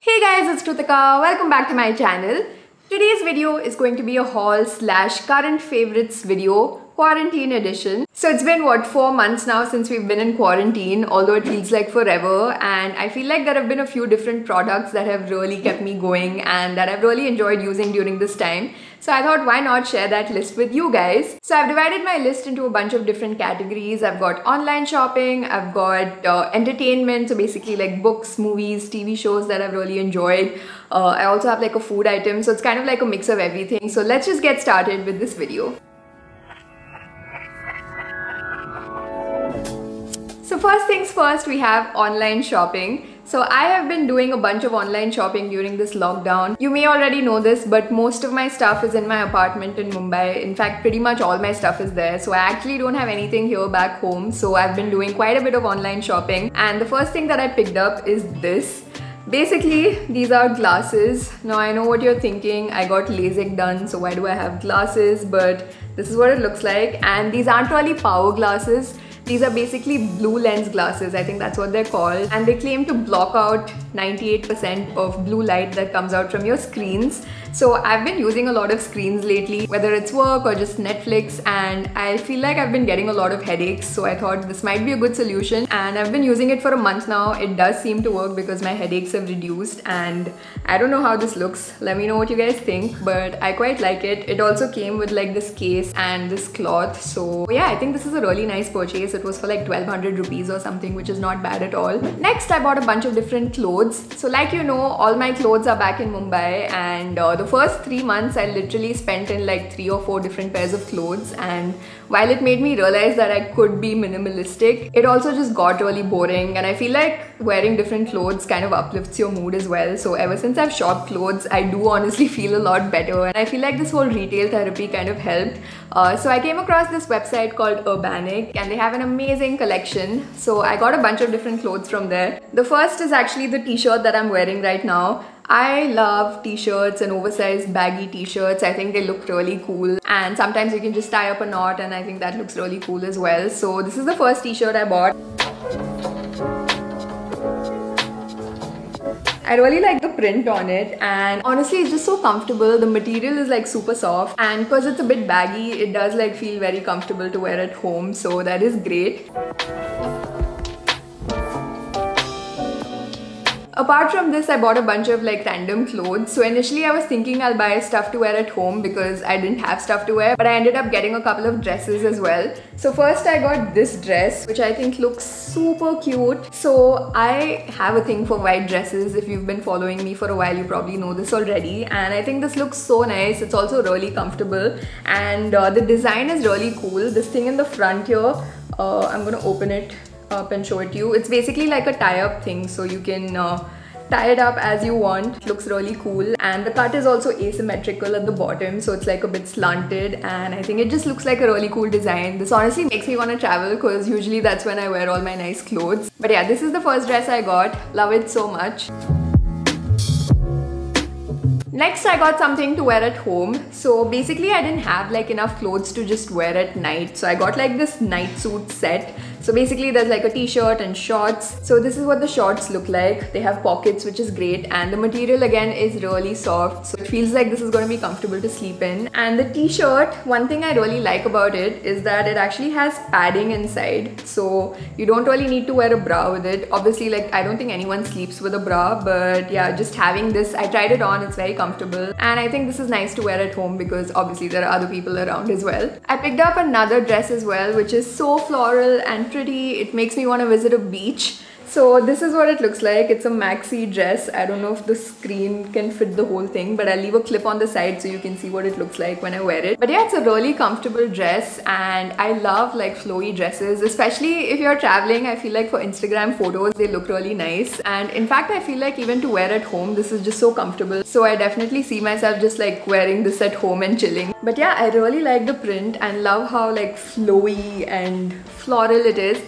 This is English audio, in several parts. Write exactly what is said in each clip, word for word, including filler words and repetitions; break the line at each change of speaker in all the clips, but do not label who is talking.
Hey guys, it's Krutika. Welcome back to my channel. Today's video is going to be a haul slash current favorites video, quarantine edition. So it's been what, four months now since we've been in quarantine, although it feels like forever, and I feel like there have been a few different products that have really kept me going and that I've really enjoyed using during this time. So I thought, why not share that list with you guys? So I've divided my list into a bunch of different categories. I've got online shopping, I've got uh, entertainment, so basically like books, movies, T V shows that I've really enjoyed. Uh, I also have like a food item, so it's kind of like a mix of everything. So let's just get started with this video. So first things first, we have online shopping. So I have been doing a bunch of online shopping during this lockdown. You may already know this, but most of my stuff is in my apartment in Mumbai. In fact, pretty much all my stuff is there. So I actually don't have anything here back home. So I've been doing quite a bit of online shopping. And the first thing that I picked up is this. Basically, these are glasses. Now I know what you're thinking. I got LASIK done, so why do I have glasses? But this is what it looks like. And these aren't really power glasses. These are basically blue lens glasses, I think that's what they're called, and they claim to block out ninety-eight percent of blue light that comes out from your screens. So I've been using a lot of screens lately, whether it's work or just Netflix, and I feel like I've been getting a lot of headaches, so I thought this might be a good solution, and I've been using it for a month now. It does seem to work because my headaches have reduced, and I don't know how this looks. Let me know what you guys think, but I quite like it. It also came with like this case and this cloth, so yeah, I think this is a really nice purchase. It was for like twelve hundred rupees or something, which is not bad at all. Next, I bought a bunch of different clothes. So like you know, all my clothes are back in Mumbai, and uh, the first three months I literally spent in like three or four different pairs of clothes, and while it made me realize that I could be minimalistic, it also just got really boring, and I feel like wearing different clothes kind of uplifts your mood as well. So ever since I've shopped clothes, I do honestly feel a lot better, and I feel like this whole retail therapy kind of helped. Uh, so I came across this website called Urbanic, and they have an amazing collection. So I got a bunch of different clothes from there. The first is actually the t-shirt that I'm wearing right now. I love t-shirts and oversized baggy t-shirts. I think they look really cool, and sometimes you can just tie up a knot, and I think that looks really cool as well. So this is the first t-shirt I bought. I really like the print on it, and honestly it's just so comfortable. The material is like super soft, and because it's a bit baggy, it does like feel very comfortable to wear at home, so that is great. Apart from this, I bought a bunch of like random clothes. So initially I was thinking I'll buy stuff to wear at home because I didn't have stuff to wear, but I ended up getting a couple of dresses as well. So first I got this dress, which I think looks super cute. So I have a thing for white dresses. If you've been following me for a while, you probably know this already. And I think this looks so nice. It's also really comfortable, and uh, the design is really cool. This thing in the front here, uh, I'm gonna open it up and show it to you. It's basically like a tie-up thing, so you can uh, tie it up as you want. It looks really cool, and the cut is also asymmetrical at the bottom, so it's like a bit slanted, and I think it just looks like a really cool design. This honestly makes me want to travel because usually that's when I wear all my nice clothes. But yeah, this is the first dress I got. Love it so much. Next, I got something to wear at home. So basically I didn't have like enough clothes to just wear at night, so I got like this night suit set. So basically there's like a t-shirt and shorts. So this is what the shorts look like. They have pockets, which is great, and the material again is really soft, so it feels like this is going to be comfortable to sleep in. And the t-shirt, one thing I really like about it is that it actually has padding inside, so you don't really need to wear a bra with it. Obviously, like I don't think anyone sleeps with a bra, but yeah, just having this, I tried it on, it's very comfortable, and I think this is nice to wear at home because obviously there are other people around as well. I picked up another dress as well, which is so floral and pretty. It makes me want to visit a beach. So this is what it looks like. It's a maxi dress. I don't know if the screen can fit the whole thing, but I'll leave a clip on the side so you can see what it looks like when I wear it. But yeah, it's a really comfortable dress, and I love like flowy dresses, especially if you're traveling. I feel like for Instagram photos, they look really nice. And in fact, I feel like even to wear at home, this is just so comfortable. So I definitely see myself just like wearing this at home and chilling. But yeah, I really like the print and love how like flowy and floral it is.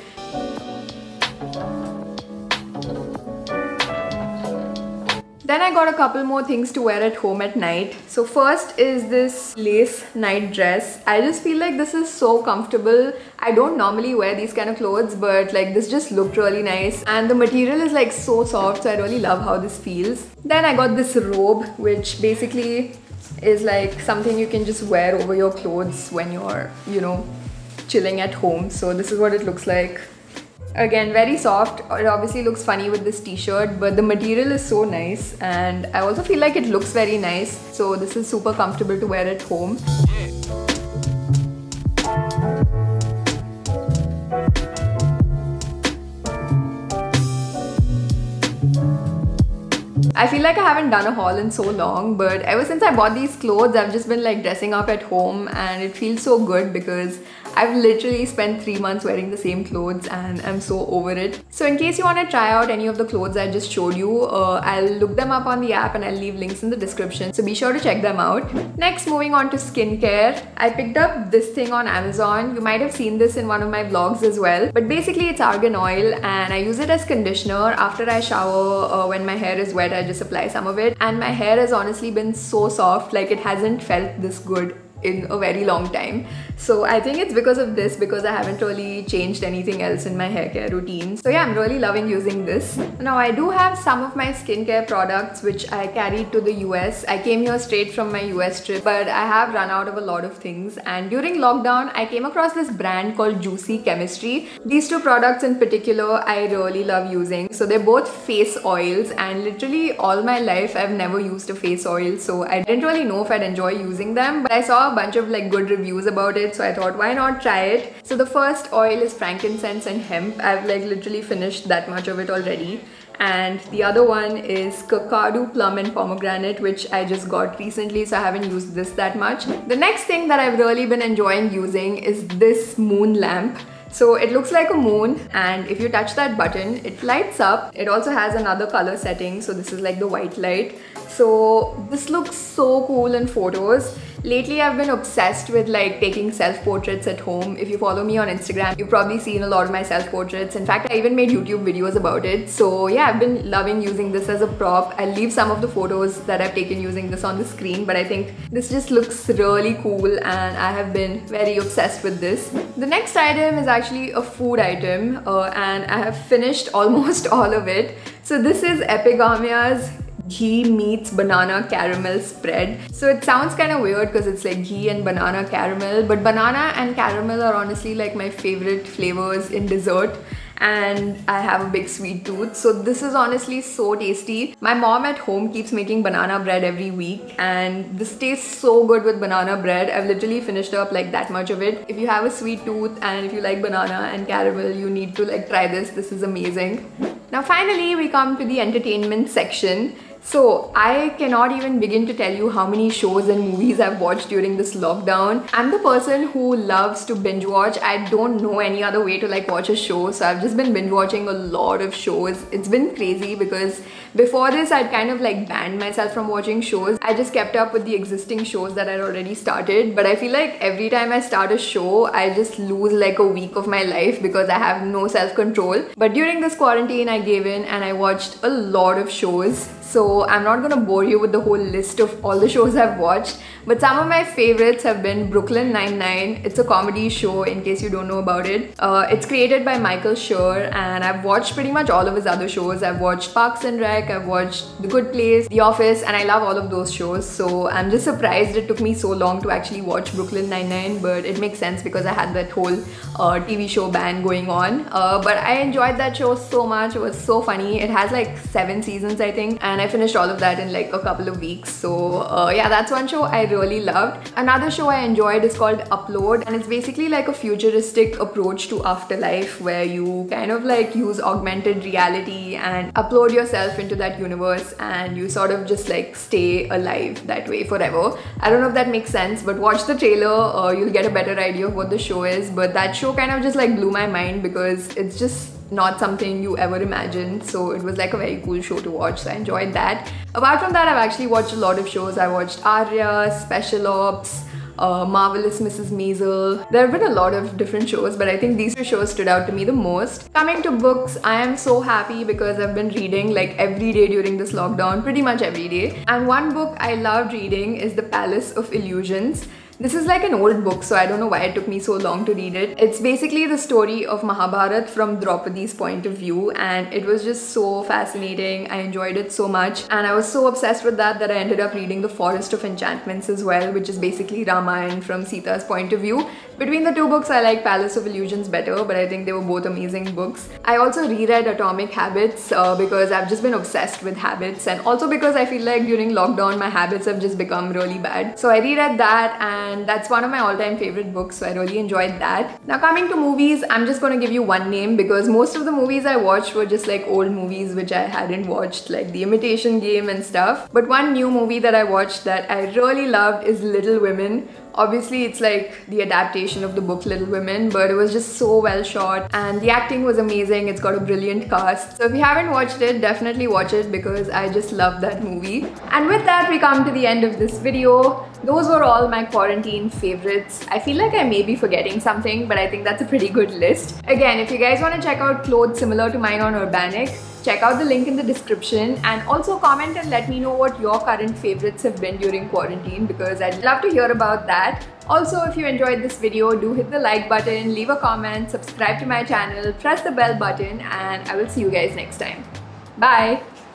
Then I got a couple more things to wear at home at night. So first is this lace night dress. I just feel like this is so comfortable. I don't normally wear these kind of clothes, but like this just looked really nice, and the material is like so soft, so I really love how this feels. Then I got this robe, which basically is like something you can just wear over your clothes when you're, you know, chilling at home. So this is what it looks like. Again, very soft. It obviously looks funny with this t-shirt, but the material is so nice, and I also feel like it looks very nice. So this is super comfortable to wear at home. I feel like I haven't done a haul in so long, but ever since I bought these clothes, I've just been like dressing up at home, and it feels so good because I've literally spent three months wearing the same clothes and I'm so over it. So in case you want to try out any of the clothes I just showed you, uh, I'll look them up on the app and I'll leave links in the description. So be sure to check them out. Next, moving on to skincare. I picked up this thing on Amazon. You might have seen this in one of my vlogs as well. But basically it's argan oil, and I use it as conditioner. After I shower, uh, when my hair is wet, I just apply some of it. And my hair has honestly been so soft, like it hasn't felt this good in a very long time. So I think it's because of this, because I haven't really changed anything else in my hair care routine. So yeah, I'm really loving using this. Now I do have some of my skincare products which I carried to the U S. I came here straight from my U S trip, but I have run out of a lot of things, and during lockdown I came across this brand called Juicy Chemistry. These two products in particular I really love using. So they're both face oils, and literally all my life I've never used a face oil, so I didn't really know if I'd enjoy using them, but I saw a bunch of like good reviews about it, so I thought why not try it. So the first oil is frankincense and hemp. I've like literally finished that much of it already. And the other one is Kakadu Plum and Pomegranate, which I just got recently, so I haven't used this that much. The next thing that I've really been enjoying using is this moon lamp. So it looks like a moon, and if you touch that button, it lights up. It also has another color setting, so this is like the white light. So this looks so cool in photos. Lately I've been obsessed with like taking self-portraits at home. If you follow me on Instagram, you've probably seen a lot of my self-portraits. In fact, I even made YouTube videos about it. So yeah, I've been loving using this as a prop. I'll leave some of the photos that I've taken using this on the screen, but I think this just looks really cool and I have been very obsessed with this. The next item is actually a food item, uh, and I have finished almost all of it. So this is Epigamia's ghee meets banana caramel spread. So it sounds kind of weird because it's like ghee and banana caramel, but banana and caramel are honestly like my favorite flavors in dessert, and I have a big sweet tooth, so this is honestly so tasty. My mom at home keeps making banana bread every week, and this tastes so good with banana bread. I've literally finished up like that much of it. If you have a sweet tooth and if you like banana and caramel, you need to like try this. This is amazing. Now finally we come to the entertainment section. So I cannot even begin to tell you how many shows and movies I've watched during this lockdown. I'm the person who loves to binge watch. I don't know any other way to like watch a show, so I've just been binge watching a lot of shows. It's been crazy because before this I'd kind of like banned myself from watching shows. I just kept up with the existing shows that I'd already started, but I feel like every time I start a show I just lose like a week of my life because I have no self-control. But during this quarantine I gave in and I watched a lot of shows. So I'm not gonna bore you with the whole list of all the shows I've watched, but some of my favorites have been Brooklyn Nine-Nine. It's a comedy show in case you don't know about it. Uh, it's created by Michael Schur, and I've watched pretty much all of his other shows. I've watched Parks and Rec, I've watched The Good Place, The Office, and I love all of those shows. So I'm just surprised it took me so long to actually watch Brooklyn Nine-Nine, but it makes sense because I had that whole uh, T V show ban going on. Uh, but I enjoyed that show so much. It was so funny. It has like seven seasons, I think, and I finished all of that in like a couple of weeks. So uh, yeah, that's one show I really loved. Another show I enjoyed is called Upload, and it's basically like a futuristic approach to afterlife where you kind of like use augmented reality and upload yourself into that universe, and you sort of just like stay alive that way forever. I don't know if that makes sense, but watch the trailer, uh, you'll get a better idea of what the show is. But that show kind of just like blew my mind because it's just not something you ever imagined. So it was like a very cool show to watch, so I enjoyed that. Apart from that, I've actually watched a lot of shows. I watched Arya, Special Ops, uh, Marvelous Missus Maisel. There have been a lot of different shows, but I think these two shows stood out to me the most. Coming to books, I am so happy because I've been reading like every day during this lockdown, pretty much every day. And one book I loved reading is The Palace of Illusions. This is like an old book, so I don't know why it took me so long to read it. It's basically the story of Mahabharat from Draupadi's point of view, and it was just so fascinating. I enjoyed it so much, and I was so obsessed with that that I ended up reading The Forest of Enchantments as well, which is basically Ramayana from Sita's point of view. Between the two books, I like Palace of Illusions better, but I think they were both amazing books. I also reread Atomic Habits uh, because I've just been obsessed with habits, and also because I feel like during lockdown my habits have just become really bad. So I reread that, and And that's one of my all-time favorite books, so I really enjoyed that. Now coming to movies, I'm just going to give you one name because most of the movies I watched were just like old movies which I hadn't watched, like The Imitation Game and stuff. But one new movie that I watched that I really loved is Little Women. Obviously it's like the adaptation of the book Little Women, but it was just so well shot and the acting was amazing. It's got a brilliant cast. So if you haven't watched it, definitely watch it because I just love that movie. And with that, we come to the end of this video. Those were all my quarantine favorites. I feel like I may be forgetting something, but I think that's a pretty good list. Again, if you guys want to check out clothes similar to mine on Urbanic, check out the link in the description, and also comment and let me know what your current favorites have been during quarantine because I'd love to hear about that. Also, if you enjoyed this video, do hit the like button, leave a comment, subscribe to my channel, press the bell button, and I will see you guys next time. Bye!